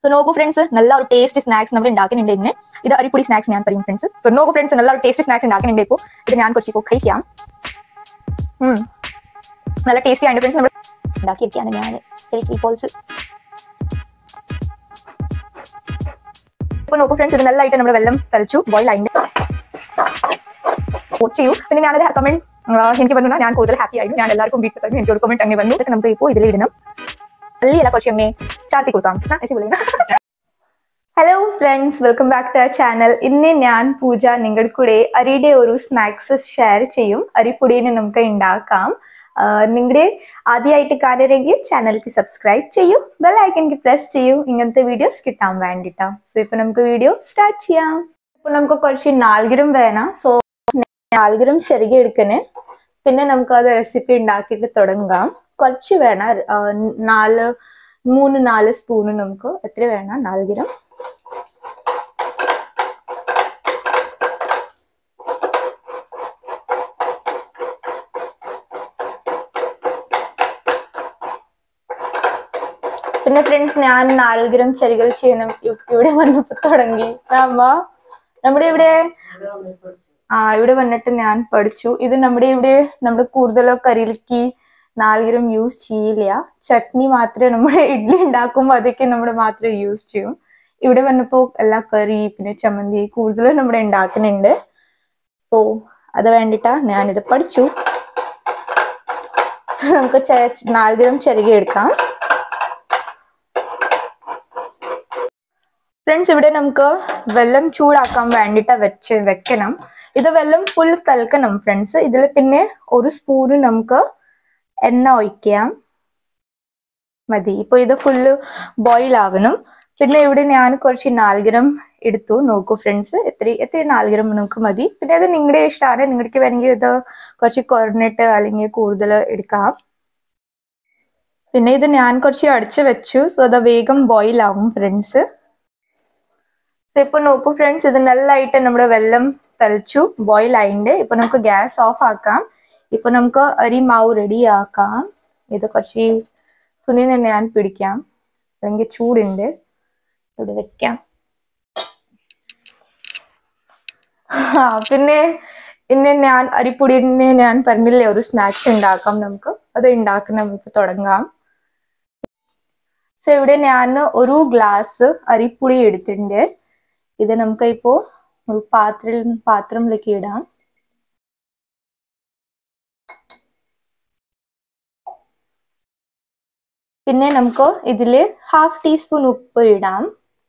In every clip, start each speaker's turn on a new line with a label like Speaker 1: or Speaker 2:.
Speaker 1: So നോക്കൂ friends, നല്ല ഒരു ടേസ്റ്റി സ്നാക്സ് നമ്മൾ ഉണ്ടാക്കുന്നുണ്ട് ഇന്ന്. ഇത് അരിപ്പൊടി സ്നാക്സ് ഞാൻ പറയും ഫ്രണ്ട്സ്. സോ നോക്കൂ ഫ്രണ്ട്സ്, നല്ല ഒരു ടേസ്റ്റി സ്നാക്സ് ഉണ്ടാക്കുന്നുണ്ട്. ഇപ്പോൾ ഇത് ഞാൻ കുറച്ച് കഴിക്കാം. നല്ല ടേസ്റ്റി ആണ് ഫ്രണ്ട്സ്. നമ്മൾ ഉണ്ടാക്കിയിരിക്കുകയാണ് ഞാൻ പോൾസ്. ഇപ്പോൾ നോക്കൂ ഫ്രണ്ട്സ്, ഇത് നല്ലതായിട്ട് നമ്മൾ വെള്ളം തളിച്ചു ബോയിൽ ആയിട്ട് വോട്ട് ചെയ്യൂ. പിന്നെ ഞാനത് കമന്റ് എനിക്ക് വന്നു, ഞാൻ കൂടുതൽ ഹാപ്പി ആയിരുന്നു. ഞാൻ എല്ലാവർക്കും വീട്ടിൽ തന്നെ എനിക്ക് ഒരു കമന്റ് അങ്ങനെ വന്നു. നമുക്ക് ഇപ്പോൾ ഇതിലിടണം. നല്ല കുറച്ച് അങ്ങനെ ചാർത്തി കൊടുക്കാം. Hello friends, welcome back to our channel. ഇന്ന് ഞാൻ പൂജ നിങ്ങളുടെ കൂടെ അരിയുടെ ഒരു സ്നാക്സ് ഷെയർ ചെയ്യും. അരിപ്പൊടിനെ നമുക്ക് ഉണ്ടാക്കാം. നിങ്ങളുടെ ആദ്യമായിട്ട് കാണുമെങ്കിൽ ചാനലിക്ക് സബ്സ്ക്രൈബ് ചെയ്യൂ, ബെൽ ഐക്കണിക്ക് പ്രസ് ചെയ്യൂ, ഇങ്ങനത്തെ വീഡിയോസ് കിട്ടാൻ വേണ്ടിയിട്ടാണ്. സോ ഇപ്പൊ നമുക്ക് വീഡിയോ സ്റ്റാർട്ട് ചെയ്യാം. ഇപ്പൊ നമുക്ക് കുറച്ച് നാളികേരം വേണം. സോ നാളികേരം ചെറുകി എടുക്കണേ. പിന്നെ നമുക്ക് അത് റെസിപ്പി ഉണ്ടാക്കിയിട്ട് തുടങ്ങാം. കുറച്ച് വേണം, 3-4 സ്പൂണ് നമുക്ക് എത്ര വേണം നാളികേരം. പിന്നെ ഫ്രണ്ട്സ്, ഞാൻ നാളികേരം ചെറുകൾ ചെയ്യണം ഇവിടെ വന്നപ്പോ തുടങ്ങി. നമ്മുടെ ഇവിടെ വന്നിട്ട് ഞാൻ പഠിച്ചു. ഇത് നമ്മുടെ കൂടുതലോ കറിയിലേക്ക് നാളികേരം യൂസ് ചെയ്യില്ല. ചട്നി മാത്രമേ നമ്മുടെ ഇഡ്ഡലി ഉണ്ടാക്കുമ്പോൾ അതൊക്കെ നമ്മൾ മാത്രമേ യൂസ് ചെയ്യും. ഇവിടെ വന്നപ്പോ എല്ലാ കറി പിന്നെ ചമ്മന്തി കൂടുതലും നമ്മുടെ ഉണ്ടാക്കുന്നുണ്ട്. സോ അത് വേണ്ടിട്ടാ ഞാനിത് പഠിച്ചു. സോ നമുക്ക് നാളികേരം ചെറുകി എടുക്കാം. ഫ്രണ്ട്സ്, ഇവിടെ നമുക്ക് വെള്ളം ചൂടാക്കാൻ വേണ്ടിട്ട് വെക്കണം. ഇത് വെള്ളം ഫുൾ തിളക്കണം ഫ്രണ്ട്സ്. ഇതിൽ പിന്നെ 1 സ്പൂണ് നമുക്ക് എണ്ണ ഒഴിക്കാം, മതി. ഇപ്പൊ ഇത് ഫുള്ള് ബോയിൽ ആവണം. പിന്നെ ഇവിടെ ഞാൻ കുറച്ച് നാളികേരം എടുത്തു. നോക്കൂ ഫ്രണ്ട്സ്, എത്ര നാളികേരം നമുക്ക് മതി. പിന്നെ അത് നിങ്ങളുടെ ഇഷ്ടമാണ്. നിങ്ങൾക്ക് വേണമെങ്കിൽ ഇത് കുറച്ച് കുറഞ്ഞിട്ട് അല്ലെങ്കിൽ കൂടുതൽ എടുക്കാം. പിന്നെ ഇത് ഞാൻ കുറച്ച് അടച്ചു വെച്ചു. സോ അത് വേഗം ബോയിൽ ആവും ഫ്രണ്ട്സ്. ഇപ്പൊ നോക്കൂ ഫ്രണ്ട്സ്, ഇത് നല്ലതായിട്ട് നമ്മുടെ വെള്ളം തളിച്ചു ബോയിൽ ആയിണ്ട്. ഇപ്പൊ നമുക്ക് ഗ്യാസ് ഓഫ് ആക്കാം. ഇപ്പൊ നമുക്ക് അരി മാവ് റെഡി ആക്കാം. ഇത് കുറച്ച് തുണി തന്നെ ഞാൻ പിടിക്കാം, അല്ലെങ്കിൽ ചൂടുണ്ട്. ഇവിടെ വെക്കാം. പിന്നെ ഞാൻ അരിപ്പൊടിനെ ഞാൻ പറഞ്ഞില്ലേ ഒരു സ്നാക്സ് ഉണ്ടാക്കാം നമുക്ക്. അത് ഉണ്ടാക്കാൻ നമുക്ക് തുടങ്ങാം. സോ ഇവിടെ ഞാൻ 1 ഗ്ലാസ് അരിപ്പൊടി എടുത്തിട്ടുണ്ട്. ഇത് നമുക്ക് ഇപ്പോ ഒരു പാത്രത്തിലേക്ക് ഇടാം. പിന്നെ നമുക്ക് ഇതില് 1/2 ടീസ്പൂൺ ഉപ്പ് ഇടാം.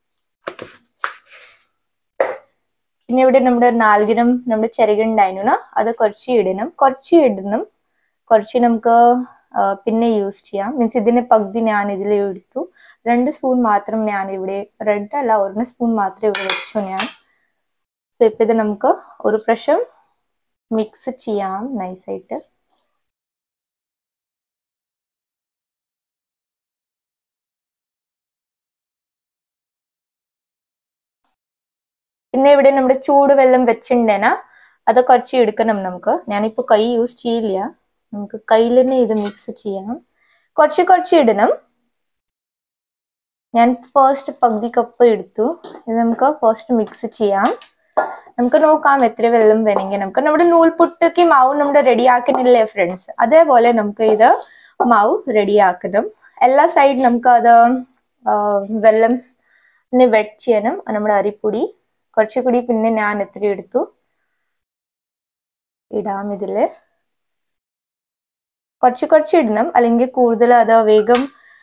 Speaker 1: പിന്നെ ഇവിടെ നമ്മുടെ നാളികേരം നമ്മുടെ ചെറുകുണ്ടായിരുന്നു, അത് കുറച്ച് ഇടണം. കുറച്ച് നമുക്ക് പിന്നെ യൂസ് ചെയ്യാം. മീൻസ് ഇതിന്റെ പകുതി ഞാൻ ഇതിൽ എടുത്തു. 2 സ്പൂൺ മാത്രം ഞാൻ ഇവിടെ 1 സ്പൂൺ മാത്രമേ ഇവിടെ വെച്ചു ഞാൻ. ഇപ്പൊ ഇത് നമുക്ക് ഒരു പ്രാവശ്യം മിക്സ് ചെയ്യാം നൈസായിട്ട്. പിന്നെ ഇവിടെ നമ്മുടെ ചൂട് വെള്ളം വെച്ചിട്ടുണ്ടേനാ, അത് കുറച്ച് എടുക്കണം നമുക്ക്. ഞാനിപ്പോ കൈ യൂസ് ചെയ്യില്ല, നമുക്ക് കയ്യിൽ തന്നെ ഇത് മിക്സ് ചെയ്യാം. കുറച്ച് ഇടണം. ഞാൻ ഫസ്റ്റ് പകുതി കപ്പ് എടുത്തു. ഇത് നമുക്ക് ഫസ്റ്റ് മിക്സ് ചെയ്യാം. നമുക്ക് നോക്കാം എത്ര വെള്ളം വേണമെങ്കിൽ. നമുക്ക് നമ്മുടെ നൂൽപുട്ടൊക്കെ മാവ് നമ്മുടെ റെഡി ആക്കുന്നില്ലേ ഫ്രണ്ട്സ്, അതേപോലെ നമുക്ക് ഇത് മാവ് റെഡി ആക്കണം. എല്ലാ സൈഡ് നമുക്ക് അത് വെള്ളം വെറ്റ് ചെയ്യണം. നമ്മുടെ അരിപ്പൊടി കുറച്ചുകൂടി പിന്നെ ഞാൻ എത്ര എടുത്തു ഇടാം. ഇതില് കുറച്ച് ഇടണം, അല്ലെങ്കിൽ കൂടുതൽ അത് വേഗം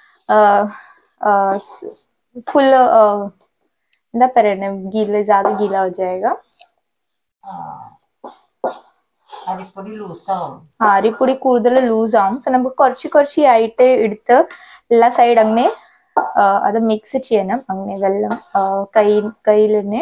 Speaker 1: ഫുൾ എന്താ പറയണേ ज़्यादा गीला हो जाएगा. അരിപ്പൊടി കൂടുതൽ ലൂസ് ആവും. സോ നമുക്ക് കുറച്ച് ആയിട്ട് എടുത്ത് എല്ലാ സൈഡ് അങ്ങനെ അത് മിക്സ് ചെയ്യണം. അങ്ങനെ വെള്ളം കയ്യിലിനെ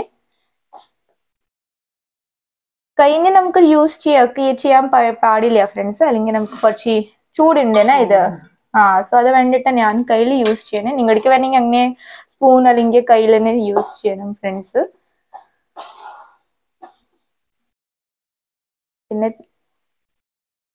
Speaker 1: നമുക്ക് യൂസ് ചെയ്യാൻ പാടില്ല ഫ്രണ്ട്സ്, അല്ലെങ്കിൽ നമുക്ക് കുറച്ച് ചൂടുണ്ടേനാ ഇത്. സോ അത് വേണ്ടിട്ട് ഞാൻ കയ്യിൽ യൂസ് ചെയ്യണേ. നിങ്ങൾക്ക് വേണമെങ്കിൽ അങ്ങനെ സ്പൂൺ അല്ലെങ്കിൽ കയ്യിൽ തന്നെ യൂസ് ചെയ്യണം ഫ്രണ്ട്സ്. പിന്നെ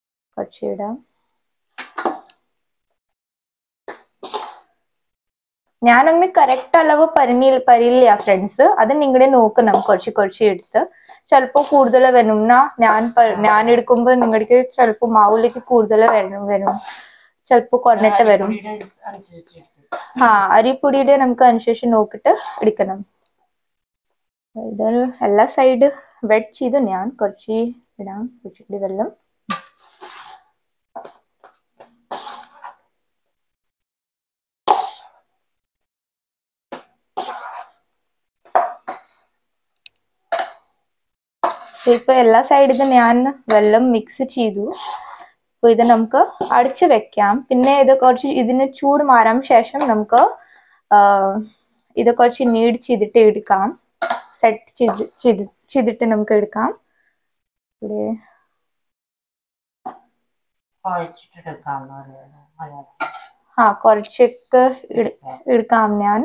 Speaker 1: കുറച്ച് ഇടാം. ഞാൻ അങ്ങനെ കറക്റ്റ് അളവ് പരില്ല ഫ്രണ്ട്സ്. അത് നിങ്ങളുടെ നോക്കണം, കുറച്ച് എടുത്ത്. ചിലപ്പോ കൂടുതൽ വേണമെന്നാ ഞാൻ എടുക്കുമ്പോ നിങ്ങൾക്ക് ചിലപ്പോ മാവിലേക്ക് കൂടുതൽ വരും, ചിലപ്പോ കുറഞ്ഞിട്ട് വരും. അരിപ്പൊടിയുടെ നമുക്ക് അനുസരിച്ച് നോക്കിട്ട് എടുക്കണം. ഇതൊരു എല്ലാ സൈഡ് വെറ്റ് ചെയ്ത് ഞാൻ കുറച്ച് ഇടാം, കുറച്ചുകൂടി വെള്ളം. ഇപ്പൊ എല്ലാ സൈഡിലും ഞാൻ വെള്ളം മിക്സ് ചെയ്തു. അപ്പൊ ഇത് നമുക്ക് അടച്ചു വെക്കാം. പിന്നെ ഇത് കുറച്ച് ഇതിന് ചൂട് മാറാൻ ശേഷം നമുക്ക് ഇത് കുറച്ച് നീഡ് ചെയ്തിട്ട് എടുക്കാം, സെറ്റ് ചെയ്തിട്ട് നമുക്ക് എടുക്കാം. ഇവിടെ കുറച്ചൊക്കെ എടുക്കാം ഞാൻ.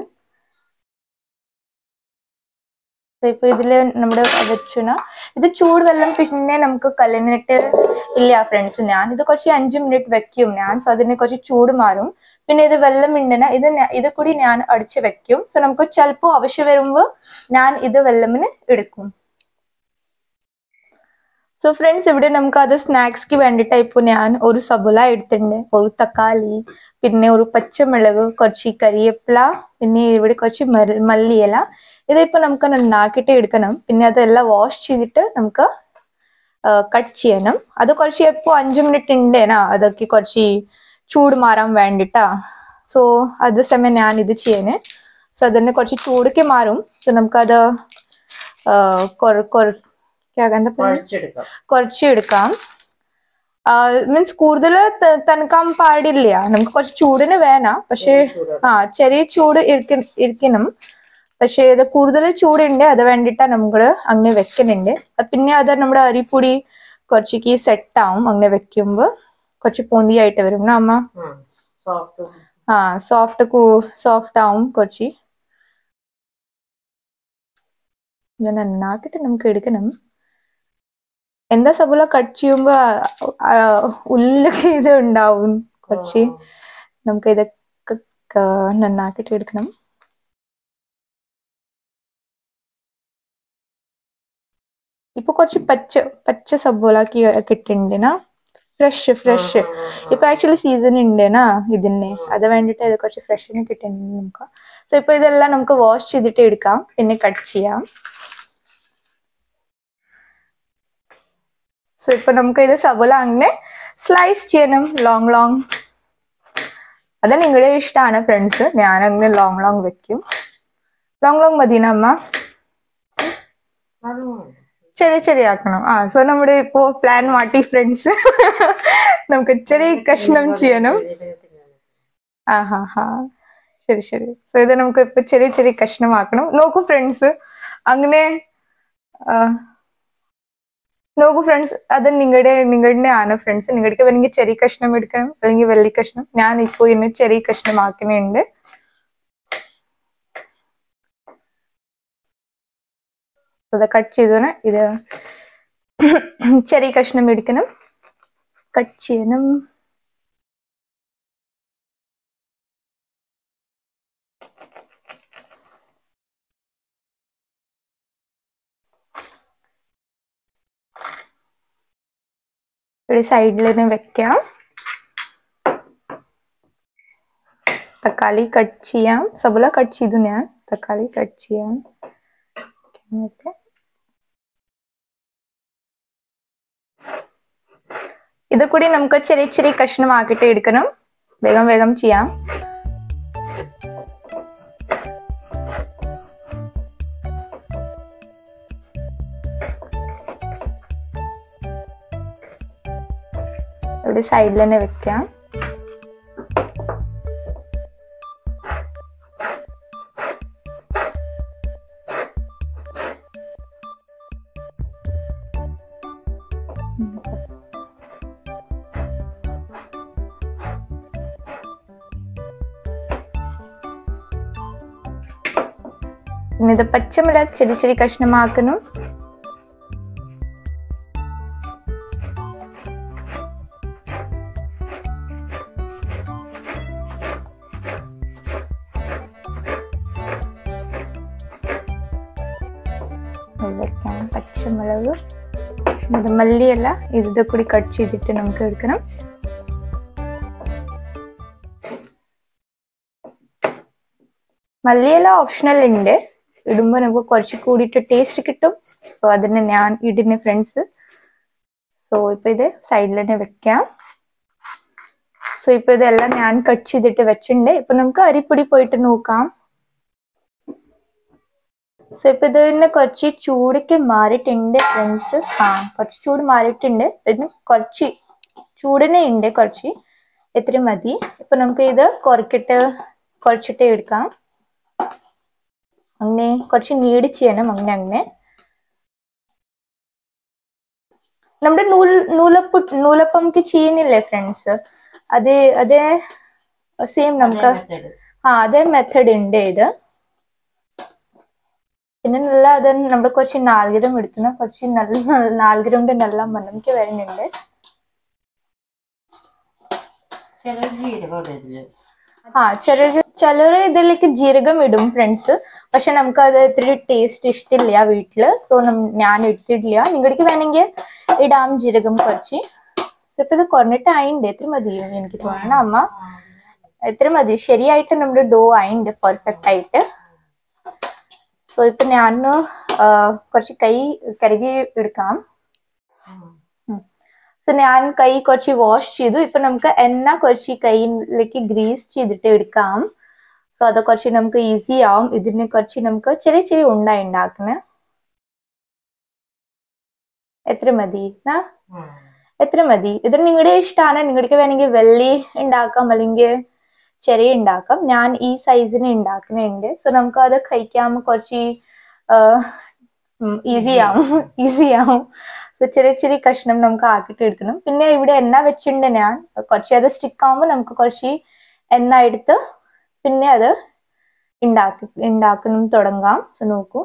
Speaker 1: ഇപ്പൊ ഇതില് നമ്മുടെ വെച്ചുന ഇത് ചൂട് വെള്ളം പിന്നെ നമുക്ക് കല്ലിനിട്ട് ഇല്ല ഫ്രണ്ട്സ്. ഞാൻ ഇത് കുറച്ച് 5 മിനിറ്റ് വെക്കും ഞാൻ. സോ അതിന് കുറച്ച് ചൂട് മാറും. പിന്നെ ഇത് വെള്ളം ഉണ്ടെന്ന ഇത് കൂടി ഞാൻ അടിച്ചു വെക്കും. സോ നമുക്ക് ചിലപ്പോ ആവശ്യം വരുമ്പോ ഞാൻ ഇത് വെള്ളമിന് എടുക്കും. സോ ഫ്രണ്ട്സ്, ഇവിടെ നമുക്ക് അത് സ്നാക്സ്ക്ക് വേണ്ടിയിട്ട് ഇപ്പൊ ഞാൻ ഒരു സബോള എടുത്തിട്ടുണ്ട്, ഒരു തക്കാളി, പിന്നെ ഒരു പച്ചമുളക്, കുറച്ച് കരിവേപ്പില, പിന്നെ ഇവിടെ കുറച്ച് മല്ലിയില. ഇതിപ്പോ നമുക്ക് ഉണ്ടാക്കിയിട്ട് എടുക്കണം. പിന്നെ അതെല്ലാം വാഷ് ചെയ്തിട്ട് നമുക്ക് കട്ട് ചെയ്യണം. അത് കുറച്ച് എപ്പോ 5 മിനിറ്റ് ഉണ്ടേനാ, അതൊക്കെ കുറച്ച് ചൂട് മാറാൻ വേണ്ടിട്ടാ. സോ അത് സമയം ഞാൻ ഇത് ചെയ്യണേ. സോ അതിന് കുറച്ച് ചൂടൊക്കെ മാറും. സോ നമുക്കത് കുറച്ചെടുക്കാം. മീൻസ് കൂടുതൽ തണുക്കാൻ പാടില്ല, നമുക്ക് കുറച്ച് ചൂടിന് വേണം. പക്ഷെ ചെറിയ ചൂട് ഇരിക്കണം. പക്ഷെ ഇത് കൂടുതൽ ചൂടുണ്ട്, അത് വേണ്ടിട്ടാ നമ്മള് അങ്ങനെ വെക്കുന്നുണ്ട്. പിന്നെ അത് നമ്മുടെ അരിപ്പൊടി കുറച്ചേക്ക് സെറ്റ് ആവും അങ്ങനെ വെക്കുമ്പോ, കുറച്ച് പൊന്തിയായിട്ട് വരും അമ്മ. സോഫ്റ്റ് ആവും കുറച്ച്. ഇത് നന്നാക്കിട്ട് നമുക്ക് എടുക്കണം. എന്താ സബോള കട്ട് ചെയ്യുമ്പോ ഉള്ളിലൊക്കെ ഇത് ഉണ്ടാവും കുറച്ച്. നമുക്ക് ഇതൊക്കെ നന്നാക്കിട്ട് എടുക്കണം. ഇപ്പൊ കുറച്ച് പച്ച സബോളാക്കി കിട്ടുന്നുണ്ട്, ഫ്രഷ്. ഇപ്പൊ ആക്ച്വലി സീസൺ ഉണ്ട് ഇതിന്, അത് വേണ്ടിട്ട് ഇത് കുറച്ച് ഫ്രഷിന് കിട്ടുന്നുണ്ട് നമുക്ക്. സോ ഇപ്പൊ ഇതെല്ലാം നമുക്ക് വാഷ് ചെയ്തിട്ട് എടുക്കാം, പിന്നെ കട്ട് ചെയ്യാം. സോ ഇപ്പൊ നമുക്ക് ഇത് സബോള അങ്ങനെ സ്ലൈസ് ചെയ്യണം, ലോങ്. അത് നിങ്ങളുടെ ഇഷ്ടമാണ് ഫ്രണ്ട്സ്. ഞാൻ അങ്ങനെ ലോങ് വെക്കും. ലോങ് മതിന അമ്മ? ചെറിയ ആക്കണം. സോ നമ്മുടെ ഇപ്പോ പ്ലാൻ മാറ്റി ഫ്രണ്ട്സ്. നമുക്ക് ചെറിയ കഷ്ണം ചെയ്യണം. ശരി. സോ ഇത് നമുക്ക് ഇപ്പൊ ചെറിയ കഷ്ണമാക്കണം. നോക്കൂ ഫ്രണ്ട്സ്, അങ്ങനെ നോക്കൂ ഫ്രണ്ട്സ്, അത് നിങ്ങളുടെ ആണ് ഫ്രണ്ട്സ്. നിങ്ങൾക്ക് വേണമെങ്കിൽ ചെറിയ കഷ്ണം എടുക്കണം, അല്ലെങ്കിൽ വലിയ കഷ്ണം. ഞാൻ ഇപ്പോ ഇന്ന് ചെറിയ കഷ്ണമാക്കുന്നുണ്ട്. അത് കട്ട് ചെയ്തോനെ ഇത് ചെറിയ കഷ്ണം എടുക്കണം, കട്ട് ചെയ്യണം. ഒരു സൈഡിൽ തന്നെ വെക്കാം. തക്കാളി കട്ട് ചെയ്യാം. സബോള കട്ട് ചെയ്തു ഞാൻ, തക്കാളി കട്ട് ചെയ്യാം. ഇത് കൂടി നമുക്ക് ചെറിയ കഷ്ണമാക്കിട്ട് എടുക്കണം. വേഗം ചെയ്യാം. ഇവിടെ സൈഡിൽ തന്നെ വെക്കാം. പിന്നെ ഇത് പച്ചമുളക് ചെറിയ കഷ്ണമാക്കണം. പച്ചമുളക്, മല്ലിയില ഇത് കൂടി കട്ട് ചെയ്തിട്ട് നമുക്ക് എടുക്കണം. മല്ലിയില ഓപ്ഷണൽ ഉണ്ട്, ഇടുമ്പോൾ നമുക്ക് കുറച്ച് കൂടിയിട്ട് ടേസ്റ്റ് കിട്ടും. സോ അതിന് ഞാൻ ഇടുന്ന ഫ്രണ്ട്സ്. സോ ഇപ്പൊ ഇത് സൈഡിൽ തന്നെ വെക്കാം. സോ ഇപ്പൊ ഇതെല്ലാം ഞാൻ കട്ട് ചെയ്തിട്ട് വെച്ചിട്ടുണ്ട്. ഇപ്പൊ നമുക്ക് അരിപ്പൊടി പോയിട്ട് നോക്കാം. സോ ഇപ്പൊ ഇതിന് കുറച്ച് ചൂടൊക്കെ മാറിയിട്ടുണ്ട് ഫ്രണ്ട്സ്. കുറച്ച് ചൂട് മാറിയിട്ടുണ്ട്. പിന്നെ കുറച്ച് ചൂടിനെ ഉണ്ട്, കുറച്ച് എത്ര മതി. ഇപ്പൊ നമുക്ക് ഇത് കുറച്ചിട്ട് എടുക്കാം. അങ്ങനെ കുറച്ച് നീഡ് ചെയ്യണം. അങ്ങനെ നമ്മുടെ നൂലപ്പംക്ക് ചെയ്യുന്നില്ലേ ഫ്രണ്ട്സ്, അതേ സെയിം നമുക്ക് അതേ മെത്തേഡ് ഉണ്ട് ഇത്. പിന്നെ നല്ല അത് നമ്മുടെ കുറച്ച് നാളികേരം എടുക്കണം. കുറച്ച് നല്ല നാളികേരന്റെ നല്ല മണംക്ക് വരുന്നുണ്ട്. ചിലര് ഇതിലേക്ക് ജീരകം ഇടും ഫ്രണ്ട്സ്. പക്ഷെ നമുക്ക് അത് ഇത്തിരി ടേസ്റ്റ് ഇഷ്ടമില്ല വീട്ടില്. സോ ഞാൻ എടുത്തിട്ടില്ല. നിങ്ങൾക്ക് വേണമെങ്കിൽ ഇടാം ജീരകം കുറച്ച്. സോ ഇപ്പൊ ഇത് കുറഞ്ഞിട്ട് ആയിണ്ട്. എത്ര മതി എനിക്ക് തോന്നണം അമ്മ, എത്ര മതി. ശരിയായിട്ട് നമ്മുടെ ഡോ ആയിണ്ട് പെർഫെക്റ്റ് ആയിട്ട്. സോ ഇപ്പൊ ഞാൻ കുറച്ച് കൈ കഴുകി എടുക്കാം. സോ ഞാൻ കൈ കുറച്ച് വാഷ് ചെയ്തു. ഇപ്പൊ നമുക്ക് എണ്ണ കുറച്ച് കൈയിലേക്ക് ഗ്രീസ് ചെയ്തിട്ട് എടുക്കാം. സോ അത് കുറച്ച് നമുക്ക് ഈസി ആവും. ഇതിന് കുറച്ച് നമുക്ക് ചെറിയ ഉണ്ടാക്കണേ. എത്ര മതി എത്ര മതി. ഇത് നിങ്ങളുടെ ഇഷ്ടമാണ്. നിങ്ങൾക്ക് വേണമെങ്കിൽ വെള്ളി ഉണ്ടാക്കാം അല്ലെങ്കിൽ ചെറിയ ഉണ്ടാക്കാം. ഞാൻ ഈ സൈസിന് ഉണ്ടാക്കുന്നുണ്ട്. സോ നമുക്ക് അത് കഴിക്കാൻ കുറച്ച് ഈസി ആവും. ചെറിയ കഷ്ണം നമുക്ക് ആക്കിയിട്ട് എടുക്കണം. പിന്നെ ഇവിടെ എണ്ണ വെച്ചിട്ടുണ്ട് ഞാൻ. കുറച്ച് അത് സ്റ്റിക്ക് ആവുമ്പോൾ നമുക്ക് കുറച്ച് എണ്ണ എടുത്ത് പിന്നെ അത് ഉണ്ടാക്കണം തുടങ്ങാം. സോ നോക്കൂ,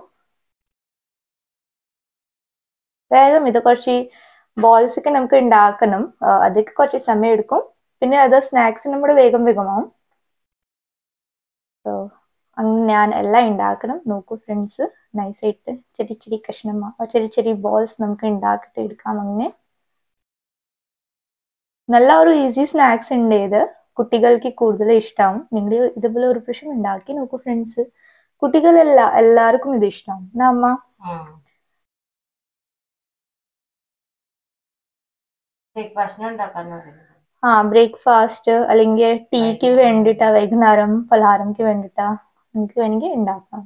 Speaker 1: വേഗം ഇത് കുറച്ച് ബോൾസ് ഒക്കെ നമുക്ക് ഉണ്ടാക്കണം. അതൊക്കെ കുറച്ച് സമയം എടുക്കും. പിന്നെ അത് സ്നാക്സ് നമ്മുടെ വേഗമാവും. സോ അങ്ങനെ ഞാൻ എല്ലാം ഉണ്ടാക്കണം. നോക്കൂ ഫ്രണ്ട്സ്, നൈസായിട്ട് ചെറിയ കഷ്ണം ചെറിയ ബോൾസ് നമുക്ക് ഉണ്ടാക്കിയിട്ട് എടുക്കാം. അങ്ങനെ നല്ല ഒരു ഈസി സ്നാക്സ് ഉണ്ട് ഇത്. കുട്ടികൾക്ക് കൂടുതൽ ഇഷ്ടമാവും. നിങ്ങൾ ഇതുപോലെ ഒരു പ്രാവശ്യം ഉണ്ടാക്കി നോക്കൂ ഫ്രണ്ട്സ്. എല്ലാവർക്കും ഇത് ഇഷ്ടമാവും. അമ്മ ബ്രേക്ക്ഫാസ്റ്റ് അല്ലെങ്കിൽ ടീക്ക് വേണ്ടിട്ടാ, വൈകുന്നേരം പലഹാരംക്ക് വേണ്ടിട്ടാ നമുക്ക് വേണമെങ്കിൽ ഉണ്ടാക്കാം.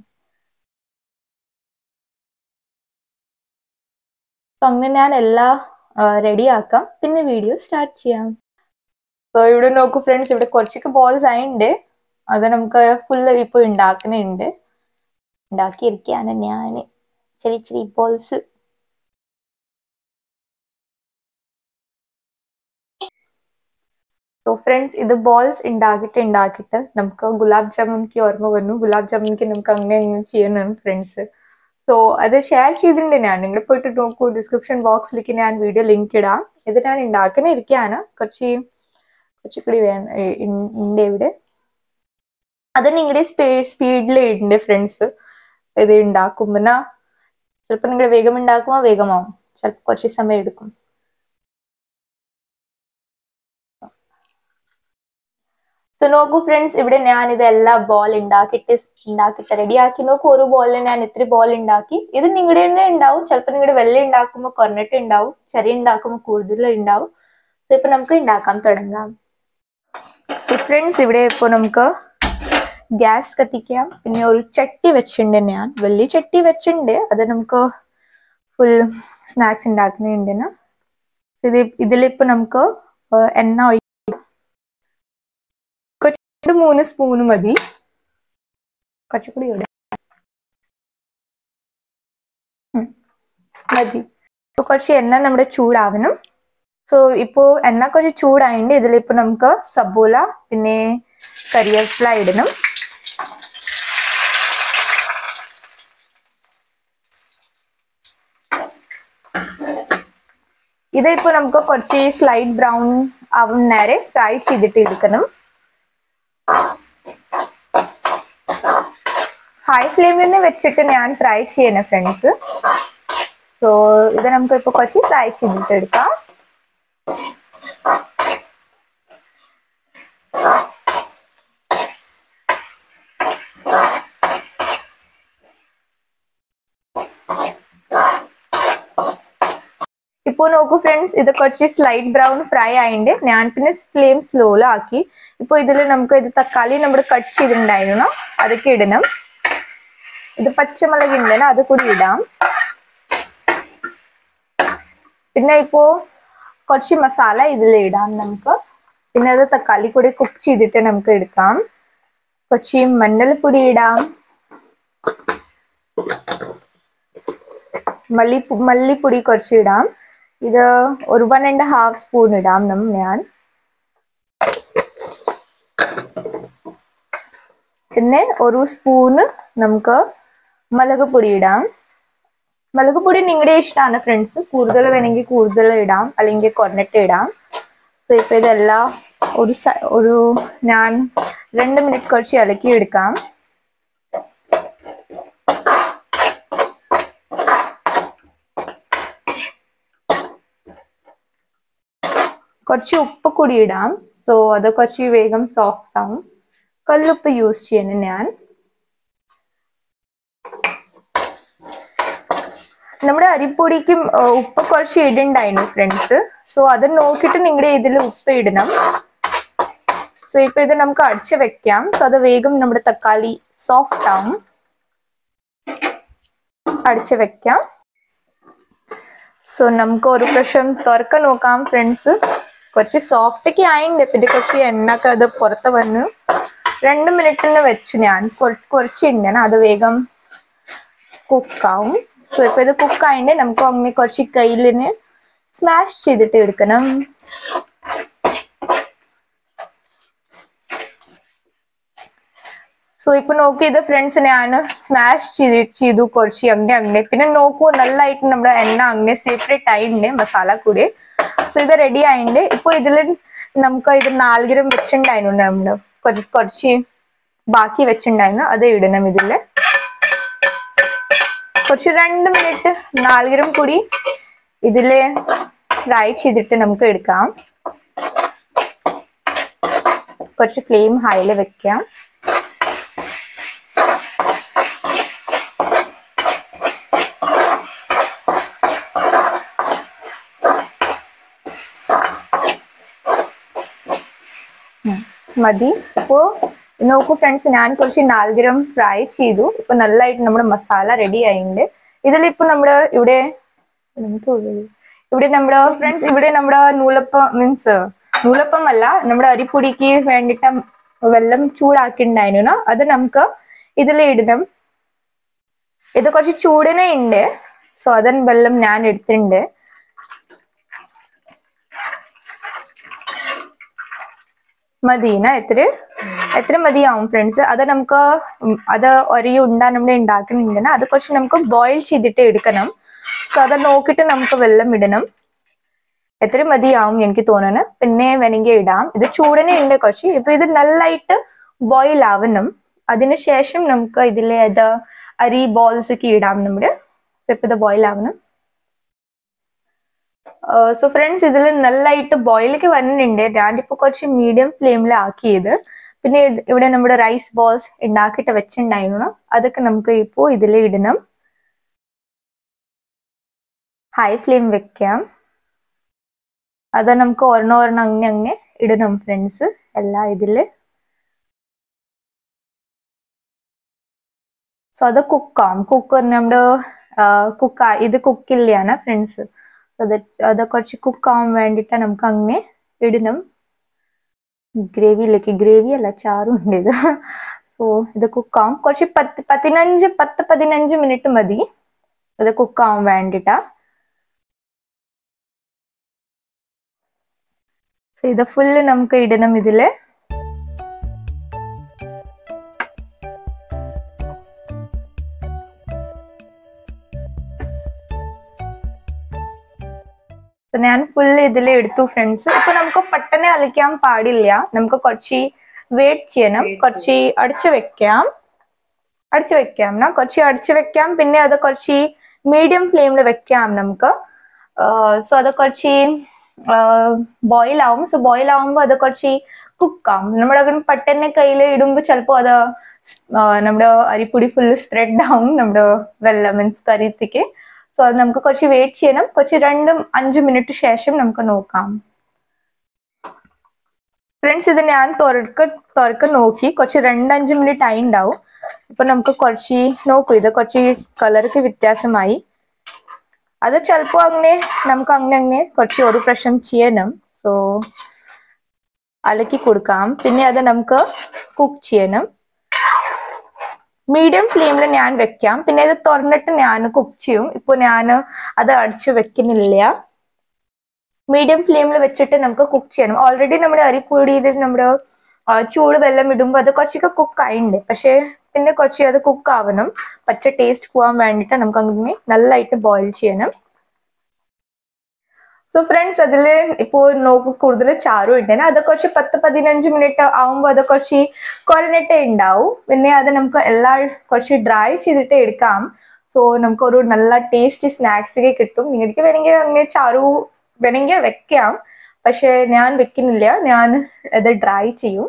Speaker 1: സോ അങ്ങനെ ഞാൻ എല്ലാം റെഡി ആക്കാം. പിന്നെ വീഡിയോ സ്റ്റാർട്ട് ചെയ്യാം. സോ ഇവിടെ നോക്കൂ ഫ്രണ്ട്സ്, ഇവിടെ കുറച്ചൊക്കെ ബോൾസ് ആയിണ്ട്. അത് നമുക്ക് ഫുള്ള് ഇപ്പൊ ഉണ്ടാക്കിയിരിക്കാണ് ഞാൻ ചെറിയ ബോൾസ്. സോ ഫ്രണ്ട്സ്, ഇത് ബോൾസ് ഉണ്ടാക്കിയിട്ട് നമുക്ക് ഗുലാബ് ജാമുൻക്ക് ഓർമ്മ വന്നു. ഗുലാബ് ജാമുൻക്ക് നമുക്ക് അങ്ങനെ ചെയ്യണം ഫ്രണ്ട്സ്. സോ അത് ഷെയർ ചെയ്തിട്ടുണ്ട് ഞാൻ. നിങ്ങൾ പോയിട്ട് നോക്കൂ. ഡിസ്ക്രിപ്ഷൻ ബോക്സിലേക്ക് ഞാൻ വീഡിയോ ലിങ്ക് ഇടാം. ഇത് ഞാൻ ഉണ്ടാക്കാനിരിക്കാണ്. കുറച്ചുകൂടി ഉണ്ട് ഇവിടെ. അത് നിങ്ങളുടെ സ്പീഡിൽ ഉണ്ട് ഫ്രണ്ട്സ്. ഇത് ഉണ്ടാക്കുമ്പോ ചിലപ്പോൾ നിങ്ങൾ വേഗം ഉണ്ടാക്കുമ്പോ വേഗമാവും, ചിലപ്പോൾ കുറച്ച് സമയം എടുക്കും. സോ നോക്കൂ ഫ്രണ്ട്സ്, ഇവിടെ ഞാൻ ഇതെല്ലാം ബോൾ ഉണ്ടാക്കിയിട്ട് റെഡിയാക്കി. നോക്കൂ, ഒരു ബോളിന് ഞാൻ ഇത്ര ബോൾ ഉണ്ടാക്കി. ഇത് നിങ്ങളുടെ തന്നെ ഉണ്ടാവും. ചിലപ്പോൾ നിങ്ങളുടെ വെള്ളി ഉണ്ടാക്കുമ്പോൾ കുറഞ്ഞിട്ട് ഉണ്ടാവും, ചെറിയ ഉണ്ടാക്കുമ്പോൾ കൂടുതൽ ഉണ്ടാവും. സോ ഇപ്പൊ നമുക്ക് ഉണ്ടാക്കാൻ തുടങ്ങാം. സോ ഫ്രണ്ട്സ്, ഇവിടെ ഇപ്പൊ നമുക്ക് ഗ്യാസ് കത്തിക്കാം. പിന്നെ ഒരു ചട്ടി വെച്ചിട്ടുണ്ട് ഞാൻ, വലിയ ചട്ടി വെച്ചിട്ടുണ്ട്. അത് നമുക്ക് ഫുൾ സ്നാക്സ് ഉണ്ടാക്കുന്നുണ്ട്. ഇതിലിപ്പോ നമുക്ക് എണ്ണ 3 സ്പൂണ് മതി. കുറച്ചുകൂടി മതി. കുറച്ച് എണ്ണ നമ്മുടെ ചൂടാവണം. സോ ഇപ്പോ എണ്ണ കുറച്ച് ചൂടായിട്ട് ഇതിലിപ്പോ നമുക്ക് സബോല പിന്നെ കറിവേപ്പില ഇടണം. ഇതിപ്പോ നമുക്ക് കുറച്ച് സ്ലൈഡ് ബ്രൗൺ ആവുന്ന നേരെ ഫ്രൈ ചെയ്തിട്ട് എടുക്കണം. ഹൈ ഫ്ലെയിമിൽ വെച്ചിട്ട് ഞാൻ ഫ്രൈ ചെയ്യണം ഫ്രണ്ട്സ്. സോ ഇത് നമുക്ക് ഇപ്പൊ കുറച്ച് ഫ്രൈ ചെയ്തിട്ടെടുക്കാം. ഇപ്പോൾ നോക്കൂ ഫ്രണ്ട്സ്, ഇത് കുറച്ച് സ്ലൈറ്റ് ബ്രൗൺ ഫ്രൈ ആയിട്ട് ഞാൻ പിന്നെ ഫ്ലെയിം സ്ലോയിൽ ആക്കി. ഇപ്പോൾ ഇതിൽ നമുക്ക് ഇത് തക്കാളി നമ്മൾ കട്ട് ചെയ്തിട്ടുണ്ടായിരുന്നു, അതൊക്കെ ഇടണം. ഇത് പച്ചമുളക് ഉണ്ടല്ലോ, അത് കൂടി ഇടാം. പിന്നെ ഇപ്പോ കുറച്ച് മസാല ഇതിൽ ഇടാം നമുക്ക്. പിന്നെ അത് തക്കാളി കൂടി കുക്ക് ചെയ്തിട്ട് നമുക്ക് എടുക്കാം. കുറച്ച് മഞ്ഞൾപ്പൊടി ഇടാം, മല്ലിപ്പൊടി കുറച്ച് ഇടാം. ഇത് ഒരു 1.5 സ്പൂൺ ഇടാം ഞാൻ. പിന്നെ ഒരു സ്പൂണ് നമുക്ക് മുളക് പൊടി ഇടാം. മുളക് പൊടി നിങ്ങളുടെ ഇഷ്ടമാണ് ഫ്രണ്ട്സ്, കൂടുതൽ വേണമെങ്കിൽ കൂടുതൽ ഇടാം, അല്ലെങ്കിൽ കുറഞ്ഞിട്ട് ഇടാം. സോ ഇപ്പൊ ഇതെല്ലാം ഒരു ഞാൻ 2 മിനിറ്റ് കുറച്ച് ഇളക്കി എടുക്കാം. കുറച്ച് ഉപ്പ് കൂടി ഇടാം. സോ അത് കുറച്ച് വേഗം സോഫ്റ്റ് ആവും. കല്ലുപ്പ് യൂസ് ചെയ്യണം ഞാൻ. നമ്മുടെ അരിപ്പൊടിക്ക് ഉപ്പ് കുറച്ച് ഇടുണ്ടായിരുന്നു ഫ്രണ്ട്സ്. സോ അത് നോക്കിയിട്ട് നിങ്ങളുടെ ഇതിൽ ഉപ്പ് ഇടണം. സോ ഇപ്പൊ ഇത് നമുക്ക് അടച്ച് വെക്കാം. സോ അത് വേഗം നമ്മുടെ തക്കാളി സോഫ്റ്റ് ആവും. അടച്ച് വെക്കാം. സോ നമുക്ക് ഒരു പ്രാവശ്യം തുറക്ക നോക്കാം ഫ്രണ്ട്സ്. കുറച്ച് സോഫ്റ്റ് ഒക്കെ ആയിണ്ട്, പിന്നെ കുറച്ച് എണ്ണൊക്കെ അത് പുറത്ത് വന്നു. 2 മിനിറ്റിന് വെച്ചു ഞാൻ. കുറച്ച് ഇണ്ടാണ്, അത് വേഗം കുക്കാവും. സോ ഇപ്പൊ ഇത് കുക്കായിട്ട് നമുക്ക് അങ്ങനെ കുറച്ച് കയ്യിലിന് സ്മാഷ് ചെയ്തിട്ട് എടുക്കണം. സോ ഇപ്പൊ നോക്കി ഇത് ഫ്രണ്ട്സ്, ഞാൻ സ്മാഷ് ചെയ്തു കുറച്ച് അങ്ങനെ. പിന്നെ നോക്കൂ, നല്ലതായിട്ട് നമ്മുടെ എണ്ണ അങ്ങനെ സെപ്പറേറ്റ് ആയിട്ടുണ്ട് മസാല കൂടി. സോ ഇത് റെഡി ആയിട്ടുണ്ട്. ഇപ്പൊ ഇതിൽ നമുക്ക് ഇത് 4 ഗ്രാം വെച്ചിട്ടുണ്ടായിരുന്നു, നമ്മള് കുറച്ച് ബാക്കി വെച്ചിട്ടുണ്ടായിരുന്നു, അത് ഇടണം ഇതില്. കുറച്ച് 2 മിനിറ്റ് 4 ഗ്രാം കൂടി ഇതില് ഫ്രൈ ചെയ്തിട്ട് നമുക്ക് എടുക്കാം. കുറച്ച് ഫ്ലെയിം ഹൈയില് വെക്കാം. മതി. ഇപ്പോ നോക്കൂ ഫ്രണ്ട്സ്, ഞാൻ കുറച്ച് 4 ഗ്രാം ഫ്രൈ ചെയ്തു. ഇപ്പൊ നല്ലതായിട്ട് നമ്മുടെ മസാല റെഡി ആയിട്ടുണ്ട്. ഇതിലിപ്പോ നമ്മുടെ ഇവിടെ നമ്മുടെ ഫ്രണ്ട്സ്, ഇവിടെ നമ്മുടെ നൂലപ്പം അല്ല, നമ്മുടെ അരിപ്പൊടിക്ക് വേണ്ടിട്ട് വെള്ളം ചൂടാക്കിണ്ടായിരുന്നു, അത് നമുക്ക് ഇതിൽ ഇടണം. ഇത് കുറച്ച് ചൂടനെ ഉണ്ട്. സോ അതൻ വെള്ളം ഞാൻ എടുത്തിട്ടുണ്ട്. മതിന എത്ര മതിയാവും ഫ്രണ്ട്സ്. അത് നമുക്ക് അത് ഒരു നമ്മൾ ഉണ്ടാക്കുന്നുണ്ടെന്ന്, അത് കുറച്ച് നമുക്ക് ബോയിൽ ചെയ്തിട്ട് എടുക്കണം. സോ അത് നോക്കിയിട്ട് നമുക്ക് വെള്ളം ഇടണം. എത്ര മതിയാവും എനിക്ക് തോന്നുന്നു. പിന്നെ വേണമെങ്കിൽ ഇടാം. ഇത് ചൂടനെ ഉണ്ട് കുറച്ച്. ഇപ്പൊ ഇത് നല്ലതായിട്ട് ബോയിൽ ആവണം. അതിനുശേഷം നമുക്ക് ഇതിലെ അത് അരി ബോൾസ് ഒക്കെ ഇടാം നമ്മുടെ. ഇപ്പൊ ഇത് ബോയിൽ ആവണം. സോ ഫ്രണ്ട്സ്, ഇതിൽ നല്ലതായിട്ട് ബോയിലൊക്കെ വന്നിട്ടുണ്ട്. ഞാനിപ്പോ കുറച്ച് മീഡിയം ഫ്ലെയിമിൽ ആക്കിയത്. പിന്നെ ഇവിടെ നമ്മുടെ റൈസ് ബോൾസ് ഉണ്ടാക്കിയിട്ട് വെച്ചിട്ടുണ്ടായിരുന്നു, അതൊക്കെ നമുക്ക് ഇപ്പോൾ ഇതിൽ ഇടണം. ഹൈ ഫ്ലെയിം വെക്കാം. അത് നമുക്ക് ഒരെണ്ണം അങ്ങനെ ഇടണം ഫ്രണ്ട്സ്, എല്ലാം ഇതില്. സോ അത് കുക്കാവും. നമ്മുടെ ഇത് കുക്കില്ലാണ് ഫ്രണ്ട്സ്. അത് കുറച്ച് കുക്കാവാൻ വേണ്ടിട്ട് നമുക്ക് അങ്ങനെ ഇടണം. ഗ്രേവി അല്ല, ചാറും ഉണ്ട് ഇത്. സോ ഇത് കുക്കാവും. കുറച്ച് 10-15 മിനിറ്റ് മതി ഇത് കുക്കാവാൻ വേണ്ടിട്ടാ. സോ ഇത് ഫുള്ള് നമുക്ക് ഇടണം ഇതില്. ഞാൻ ഫുള്ള് ഇതിൽ എടുത്തു ഫ്രണ്ട്സ്. ഇപ്പൊ നമുക്ക് പെട്ടെന്ന് കളിക്കാൻ പാടില്ല, നമുക്ക് കുറച്ച് വെയിറ്റ് ചെയ്യണം. കുറച്ച് അടച്ചു വെക്കാം. കുറച്ച് അടച്ചു വെക്കാം. പിന്നെ അത് കുറച്ച് മീഡിയം ഫ്ലെയിമിൽ വെക്കാം നമുക്ക്. സോ അത് കുറച്ച് ബോയിൽ ആവും. സോ ബോയിൽ ആവുമ്പോൾ അത് കുറച്ച് കുക്കാവും. നമ്മുടെ പെട്ടെന്ന് കയ്യിൽ ഇടുമ്പോൾ ചിലപ്പോൾ അത് നമ്മുടെ അരിപ്പൊടി ഫുള്ള് സ്പ്രെഡ് ആവും നമ്മുടെ വെള്ളം മീൻസ് കറിത്തേക്ക്. സോ അത് നമുക്ക് കുറച്ച് വെയിറ്റ് ചെയ്യണം. കുറച്ച് 2-5 മിനിറ്റ് ശേഷം നമുക്ക് നോക്കാം. ഫ്രണ്ട്സ് ഇത് ഞാൻ തുറക്ക നോക്കി കുറച്ച് 2-5 മിനിറ്റ് ആയി ഉണ്ടാവും. ഇപ്പൊ നമുക്ക് കുറച്ച് നോക്കൂ, ഇത് കുറച്ച് കളർക്ക് വ്യത്യാസമായി. അത് ചിലപ്പോ നമുക്ക് അങ്ങനെ കുറച്ച് ഒരു പ്രാവശ്യം ചെയ്യണം. സോ അലക്കി കൊടുക്കാം. പിന്നെ അത് നമുക്ക് കുക്ക് ചെയ്യണം. മീഡിയം ഫ്ലെയിമിൽ ഞാൻ വെക്കാം. പിന്നെ ഇത് തുറന്നിട്ട് ഞാൻ കുക്ക് ചെയ്യും. ഇപ്പൊ ഞാൻ അത് അടച്ചു വെക്കുന്നില്ല. മീഡിയം ഫ്ലെയിമിൽ വെച്ചിട്ട് നമുക്ക് കുക്ക് ചെയ്യണം. ഓൾറെഡി നമ്മുടെ അരിപ്പൊടിയിൽ നമ്മുടെ ചൂട് വെള്ളം ഇടുമ്പോൾ അത് കുറച്ചൊക്കെ കുക്ക് ആയിണ്ട്. പക്ഷെ പിന്നെ കുറച്ച് അത് കുക്ക് ആവണം. പച്ച ടേസ്റ്റ് പോകാൻ വേണ്ടിയിട്ട് നമുക്ക് അങ്ങനെ നല്ലതായിട്ട് ബോയിൽ ചെയ്യണം. സോ ഫ്രണ്ട്സ് അതില് ഇപ്പോ നോക്കൂ കൂടുതൽ ചാറും ഇട്ടേനെ. അത് കുറച്ച് 10-15 മിനിറ്റ് ആവുമ്പോൾ അത് കുറച്ച് കുറഞ്ഞിട്ടേ ഉണ്ടാവും. പിന്നെ അത് നമുക്ക് കുറച്ച് ഡ്രൈ ചെയ്തിട്ട് എടുക്കാം. സോ നമുക്ക് ഒരു നല്ല ടേസ്റ്റി സ്നാക്സ് കിട്ടും. നിങ്ങൾക്ക് വേണമെങ്കിൽ അങ്ങനെ ചാറു വേണമെങ്കിൽ വെക്കാം. പക്ഷെ ഞാൻ വെക്കുന്നില്ല, ഞാൻ അത് ഡ്രൈ ചെയ്യും.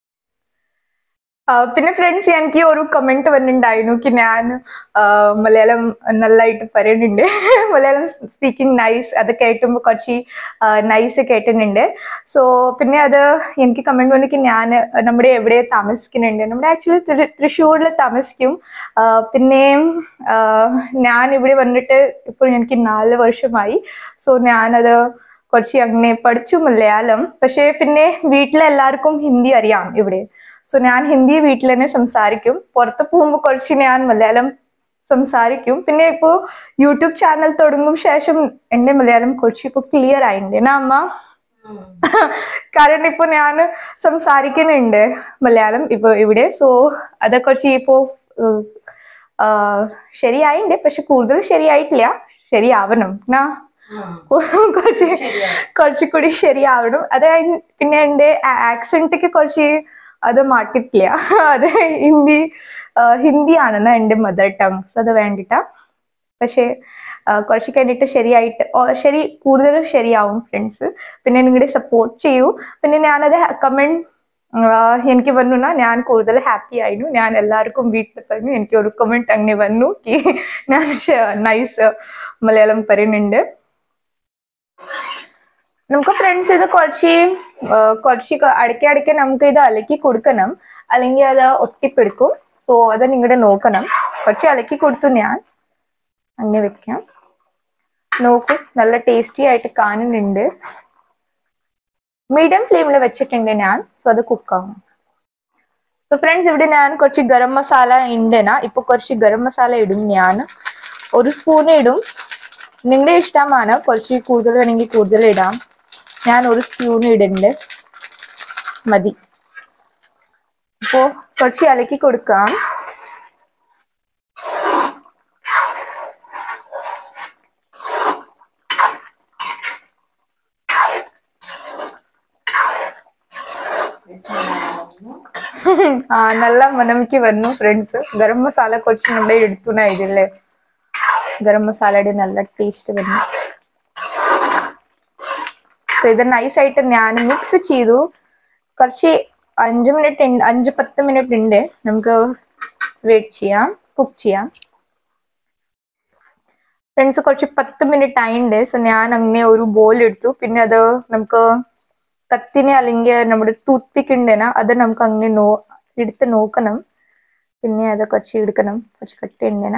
Speaker 1: പിന്നെ ഫ്രണ്ട്സ് എനിക്ക് ഒരു കമന്റ് വന്നിട്ടുണ്ടായിരുന്നു ഞാൻ മലയാളം നല്ലതായിട്ട് പറയുന്നുണ്ട്. മലയാളം സ്പീക്കിംഗ് നൈസ്, അത് കേട്ടുമ്പോൾ കുറച്ച് നൈസ് കേട്ടിട്ടുണ്ട്. സോ പിന്നെ അത് എനിക്ക് കമന്റ് വന്നിട്ട് ഞാൻ നമ്മുടെ എവിടെ താമസിക്കുന്നുണ്ട്, നമ്മുടെ ആക്ച്വലി തൃശ്ശൂരിൽ താമസിക്കും. പിന്നെ ഞാൻ ഇവിടെ വന്നിട്ട് ഇപ്പോൾ എനിക്ക് 4 വർഷമായി. സോ ഞാനത് കുറച്ച് അങ്ങനെ പഠിച്ചു മലയാളം. പക്ഷെ പിന്നെ വീട്ടിലെല്ലാവർക്കും ഹിന്ദി അറിയാം ഇവിടെ. സോ ഞാൻ ഹിന്ദി വീട്ടിൽ തന്നെ സംസാരിക്കും. പുറത്ത് പോകുമ്പോൾ കുറച്ച് ഞാൻ മലയാളം സംസാരിക്കും. പിന്നെ ഇപ്പോ യൂട്യൂബ് ചാനൽ തുടങ്ങും ശേഷം എന്റെ മലയാളം കുറച്ച് ഇപ്പൊ ക്ലിയർ ആയിട്ടുണ്ട് എന്നാ അമ്മ. കാരണം ഇപ്പൊ ഞാൻ സംസാരിക്കുന്നുണ്ട് മലയാളം ഇപ്പൊ ഇവിടെ. സോ അത് കുറച്ച് ഇപ്പോ ശരിയായിണ്ട്. പക്ഷെ കൂടുതൽ ശരിയായിട്ടില്ല, ശരിയാവണം എന്നാ കുറച്ചുകൂടി ശരിയാവണം. അത് പിന്നെ എന്റെ ആക്സെന്റൊക്കെ കുറച്ച് അത് മാറ്റിട്ടില്ല. അത് ഹിന്ദിയാണ് എന്റെ മദർ ടങ്. അത് വേണ്ടിട്ടാ. പക്ഷെ കുറച്ച് കഴിഞ്ഞിട്ട് ശരി കൂടുതൽ ശരിയാവും ഫ്രണ്ട്സ്. പിന്നെ നിങ്ങളുടെ സപ്പോർട്ട് ചെയ്യൂ. പിന്നെ ഞാനത് കമന്റ് എനിക്ക് വന്നു ഞാൻ കൂടുതൽ ഹാപ്പി ആയിരുന്നു. ഞാൻ എല്ലാവർക്കും വീട്ടിൽ പറഞ്ഞു എനിക്ക് ഒരു കമന്റ് അങ്ങനെ വന്നു ഞാൻ നൈസ് മലയാളം പറയുന്നുണ്ട്. നമുക്ക് ഫ്രണ്ട്സ് ഇത് കുറച്ച് അടയ്ക്ക് നമുക്ക് ഇത് അലക്കി കൊടുക്കണം, അല്ലെങ്കിൽ അത് ഒട്ടിപ്പിടിക്കും. സോ അത് നിങ്ങളുടെ നോക്കണം. കുറച്ച് അലക്കി കൊടുത്തു ഞാൻ അങ്ങനെ വെക്കാം. നോക്കൂ നല്ല ടേസ്റ്റി ആയിട്ട് കാണുന്നുണ്ട്. മീഡിയം ഫ്ലെയിമിൽ വെച്ചിട്ടുണ്ട് ഞാൻ. സോ അത് കുക്കാവും. സോ ഫ്രണ്ട്സ് ഇവിടെ ഞാൻ കുറച്ച് ഗരം മസാല ഉണ്ടെന്നാ. ഇപ്പൊ കുറച്ച് ഗരം മസാല ഇടും ഞാൻ. 1 സ്പൂൺ ഇടും. നിങ്ങളുടെ ഇഷ്ടമാണ്, കുറച്ച് കൂടുതൽ വേണമെങ്കിൽ കൂടുതൽ ഇടാം. ഞാൻ 1 സ്പൂൺ ഇടുന്നുണ്ട്, മതി. അപ്പോ കുറച്ച് ഇളക്കി കൊടുക്കാം. നല്ല മണമിക്ക് വന്നു ഫ്രണ്ട്സ്. ഗരം മസാല കുറച്ച് നമ്മുടെ എടുത്തുനാ ഇതില്ലേ. ഗരം മസാലയുടെ നല്ല ടേസ്റ്റ് വന്നു. സോ ഇത് നൈസായിട്ട് ഞാൻ മിക്സ് ചെയ്തു. കുറച്ച് 5-10 മിനിറ്റ് ഉണ്ട്. നമുക്ക് വെയിറ്റ് ചെയ്യാം, കുക്ക് ചെയ്യാം. ഫ്രണ്ട്സ് കുറച്ച് 10 മിനിറ്റ് ആയിണ്ട്. സോ ഞാൻ അങ്ങനെ ഒരു ബോൾ എടുത്തു. പിന്നെ അത് നമുക്ക് കത്തിനെ അല്ലെങ്കിൽ നമ്മുടെ ടൂത്ത് പിക്ക് ഉണ്ടെന്നാ അത് നമുക്ക് അങ്ങനെ എടുത്ത് നോക്കണം. പിന്നെ അത് കുറച്ച് എടുക്കണം, കുറച്ച് കട്ടി ഉണ്ടെന്നാ.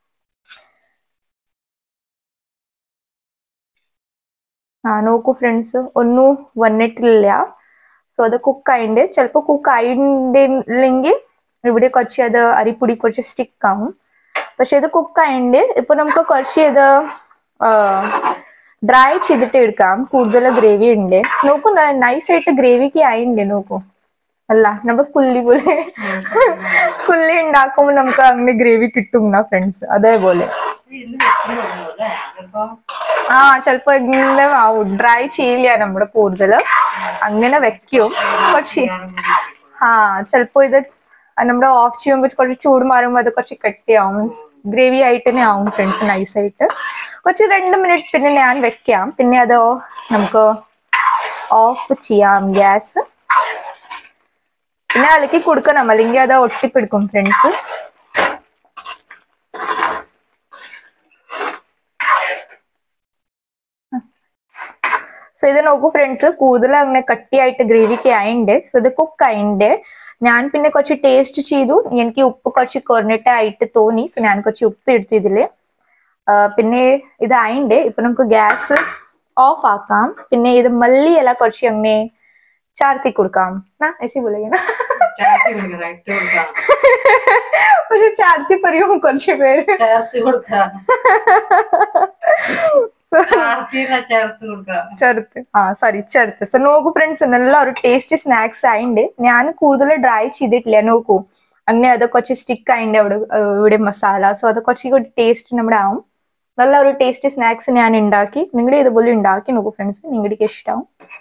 Speaker 1: നോക്കൂ ഫ്രണ്ട്സ് ഒന്നും വന്നിട്ടില്ല. സോ അത് കുക്ക് ആയിണ്ട്. ചിലപ്പോൾ കുക്ക് ആയില്ലെങ്കിൽ ഇവിടെ കുറച്ച് അത് അരിപ്പൊടി കുറച്ച് സ്റ്റിക്ക് ആവും. പക്ഷെ ഇത് കുക്ക് ആയിണ്ട്. ഇപ്പൊ നമുക്ക് കുറച്ച് ഇത് ഡ്രൈ ചെയ്തിട്ട് എടുക്കാം. കൂടുതൽ ഗ്രേവി ഉണ്ട്. നോക്കൂ നൈസായിട്ട് ഗ്രേവിക്ക് ആയിണ്ട്. നോക്കൂ അല്ല നമ്മൾ കുള്ളി ഉണ്ടാക്കുമ്പോൾ നമുക്ക് അങ്ങനെ ഗ്രേവി കിട്ടും ഫ്രണ്ട്സ്. അതേപോലെ ചിലപ്പോ ഇങ്ങനെ ആവും. ഡ്രൈ ചെയ്യില്ല നമ്മള് കൂടുതൽ അങ്ങനെ വെക്കും. പക്ഷേ ചിലപ്പോ ഇത് നമ്മുടെ ഓഫ് ചെയ്യുമ്പോൾ കുറച്ച് ചൂട് മാറുമ്പോൾ അത് കുറച്ച് കട്ടിയാവും, ഗ്രേവി ആയിട്ട് തന്നെ ആവും ഫ്രണ്ട്സ്, നൈസായിട്ട്. കുറച്ച് 2 മിനിറ്റ് പിന്നെ ഞാൻ വെക്കാം, പിന്നെ അത് നമുക്ക് ഓഫ് ചെയ്യാം ഗ്യാസ്. പിന്നെ ഇളക്കി കൊടുക്കണം, അല്ലെങ്കിൽ അത് ഒട്ടിപ്പിടിക്കും ഫ്രണ്ട്സ്. സോ ഇത് നോക്കൂ ഫ്രണ്ട്സ്, കൂടുതൽ അങ്ങനെ കട്ടിയായിട്ട് ഗ്രേവിക്ക് ആയിണ്ട്. സോ ഇത് കുക്ക് ആയിണ്ട്. ഞാൻ പിന്നെ കുറച്ച് ടേസ്റ്റ് ചെയ്തു, എനിക്ക് ഉപ്പ് കുറച്ച് കുറഞ്ഞിട്ടായിട്ട് തോന്നി. സോ ഞാൻ കുറച്ച് ഉപ്പ് എടുത്തു ഇതില്. പിന്നെ ഇത് ആയിണ്ട്. ഇപ്പൊ നമുക്ക് ഗ്യാസ് ഓഫ് ആക്കാം. പിന്നെ ഇത് മല്ലി ഇല കുറച്ച് അങ്ങനെ ചാർത്തി കൊടുക്കാം. ऐसे बोलेंगे പക്ഷെ ചാർത്തി പറയും കുറച്ച് പേര്. ചെറുത്ത്. സോ നോക്കൂ ഫ്രണ്ട്സ്, നല്ല ഒരു ടേസ്റ്റി സ്നാക്സ് ആയിണ്ട്. ഞാൻ കൂടുതൽ ഡ്രൈ ചെയ്തിട്ടില്ല. നോക്കൂ, അങ്ങനെ അത് കുറച്ച് സ്റ്റിക്ക് ആയിണ്ട് ഇവിടെ മസാല. സോ അത് കുറച്ചുകൂടി ടേസ്റ്റ് നമ്മുടെ ആവും. നല്ല ഒരു ടേസ്റ്റി സ്നാക്സ് ഞാൻ ഉണ്ടാക്കി. നിങ്ങളുടെ ഇതുപോലെ ഉണ്ടാക്കി നോക്കൂ ഫ്രണ്ട്സ്, നിങ്ങളുടെ ഇഷ്ടമാവും.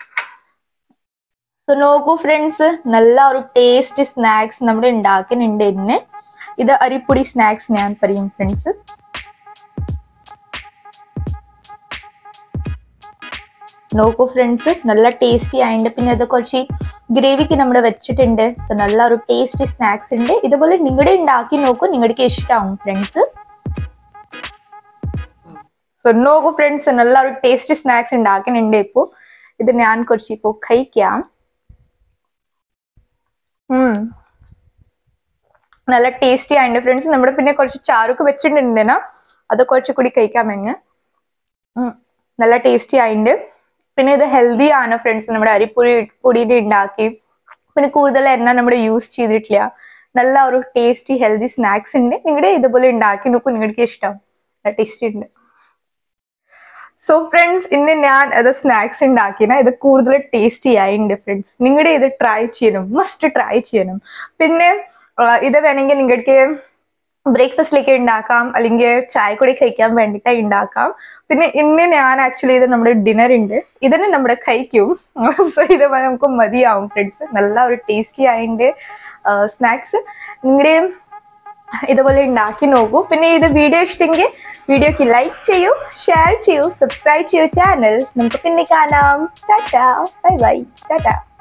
Speaker 1: സോ നോക്കൂ ഫ്രണ്ട്സ്, നല്ല ഒരു ടേസ്റ്റി സ്നാക്സ് നമ്മുടെ ഉണ്ടാക്കുന്നുണ്ട് ഇന്ന്. ഇത് അരിപ്പൊടി സ്നാക്സ് ഞാൻ പറയും ഫ്രണ്ട്സ്. നോക്കൂ ഫ്രണ്ട്സ്, നല്ല ടേസ്റ്റി ആയിട്ട്. പിന്നെ അത് കുറച്ച് ഗ്രേവിക്ക് നമ്മൾ വെച്ചിട്ടുണ്ട്. സോ നല്ല ഒരു ടേസ്റ്റി സ്നാക്സ് ഉണ്ട്. ഇതുപോലെ നിങ്ങളുടെ ഉണ്ടാക്കി നോക്കൂ, നിങ്ങളുടെ ഇഷ്ടമാവും ഫ്രണ്ട്സ്. സോ നോക്കൂ ഫ്രണ്ട്സ്, നല്ല ഒരു ടേസ്റ്റി സ്നാക്സ് ഉണ്ടാക്കുന്നുണ്ട്. ഇപ്പോ ഇത് ഞാൻ കുറച്ച് ഇപ്പോ കഴിക്കാം. നല്ല ടേസ്റ്റി ആയിട്ട് ഫ്രണ്ട്സ്. നമ്മുടെ പിന്നെ കുറച്ച് ചാറൊക്കെ വെച്ചിട്ടുണ്ടെന്നാ അത് കുറച്ചുകൂടി കഴിക്കാം എങ്ങ്. നല്ല ടേസ്റ്റി ആയിട്ട്. പിന്നെ ഇത് ഹെൽത്തി ആണ് ഫ്രണ്ട്സ്. നമ്മുടെ അരിപ്പൊടിയുടെ ഉണ്ടാക്കി, പിന്നെ കൂടുതൽ എണ്ണ നമ്മൾ യൂസ് ചെയ്തിട്ടില്ല. നല്ല ഒരു ടേസ്റ്റി ഹെൽത്തി സ്നാക്സ് ഉണ്ട്. നിങ്ങളുടെ ഇതുപോലെ ഉണ്ടാക്കി നോക്കൂ, നിങ്ങൾക്ക് ഇഷ്ടം. നല്ല ടേസ്റ്റി ഉണ്ട്. സോ ഫ്രണ്ട്സ്, ഇന്ന് ഞാൻ അത് സ്നാക്സ് ഉണ്ടാക്കിന ഇത് കൂടുതൽ ടേസ്റ്റി ആയിട്ടുണ്ട് ഫ്രണ്ട്സ്. നിങ്ങളുടെ ഇത് ട്രൈ ചെയ്യണം, മസ്റ്റ് ട്രൈ ചെയ്യണം. പിന്നെ ഇത് വേണമെങ്കിൽ നിങ്ങൾക്ക് ബ്രേക്ക്ഫാസ്റ്റിലേക്ക് ഉണ്ടാക്കാം, അല്ലെങ്കിൽ ചായ കൂടി കഴിക്കാൻ വേണ്ടിയിട്ട് ഉണ്ടാക്കാം. പിന്നെ ഇന്ന് ഞാൻ ആക്ച്വലി ഇത് നമ്മുടെ ഡിന്നർ ഉണ്ട്, ഇതിന് നമ്മുടെ കഴിക്കും. സോ ഇത് നമുക്ക് മതിയാവും ഫ്രണ്ട്സ്. നല്ല ഒരു ടേസ്റ്റി ആയിട്ട് സ്നാക്സ്. നിങ്ങളുടെയും ഇതുപോലെ ഉണ്ടാക്കി നോക്കൂ. പിന്നെ ഇത് വീഡിയോ ഇഷ്ടമെങ്കിൽ വീഡിയോക്ക് ലൈക്ക് ചെയ്യൂ, ഷെയർ ചെയ്യൂ, സബ്സ്ക്രൈബ് ചെയ്യൂ ചാനൽ. നമുക്ക് പിന്നെ കാണാം. Tata, bye bye, Tata.